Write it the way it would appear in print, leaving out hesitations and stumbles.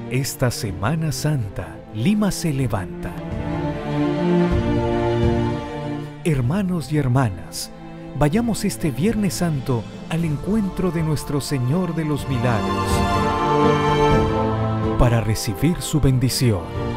Esta Semana Santa, Lima se levanta. Hermanos y hermanas, vayamos este Viernes Santo al encuentro de nuestro Señor de los Milagros para recibir su bendición.